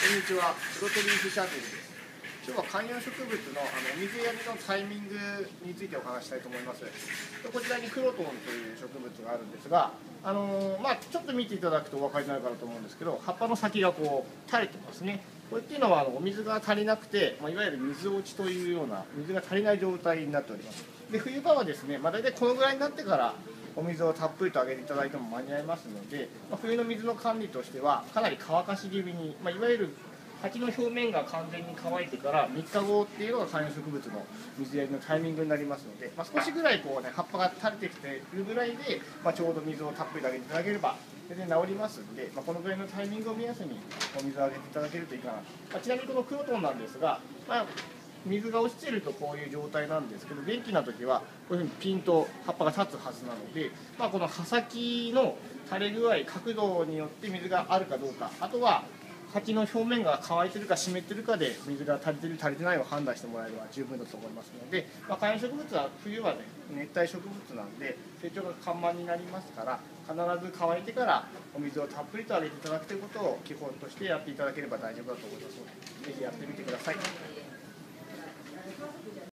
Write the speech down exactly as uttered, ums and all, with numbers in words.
んにちは、プロテリーフチャンネルです。今日は観葉植物のあのお水やりのタイミングについてお話したいと思います。こちらにクロトンという植物があるんですが、あのー、まあ、ちょっと見ていただくとお分かりになるかなと思うんですけど、葉っぱの先がこう垂れてますね。これっていうのはあのお水が足りなくて、まあ、いわゆる水落ちというような水が足りない状態になっております。で冬場はですね、まあ、大体このぐらいになってからお水をたっぷりとあげていただいても間に合いますので、まあ、冬の水の管理としてはかなり乾かし気味に、まあ、いわゆる鉢の表面が完全に乾いてからみっかごっていうのが観葉植物の水やりのタイミングになりますので、まあ、少しぐらいこう、ね、葉っぱが垂れてきているぐらいで、まあ、ちょうど水をたっぷりあげていただければ全然治りますので、まあ、このぐらいのタイミングを目安にお水をあげていただけるといいかなと、まあ、ちなみにこのクロトンなんですが、まあ、水が落ちているとこういう状態なんですけど、元気な時はこういうふうにピンと葉っぱが立つはずなので、まあ、この葉先の垂れ具合角度によって水があるかどうか、あとは鉢の表面が乾いてるか湿ってるかで水が足りてる足りてないを判断してもらえれば十分だと思いますので、まあ、観葉植物は冬はね熱帯植物なんで成長が緩慢になりますから、必ず乾いてからお水をたっぷりとあげていただくということを基本としてやっていただければ大丈夫だと思いますので、ぜひやってみてください。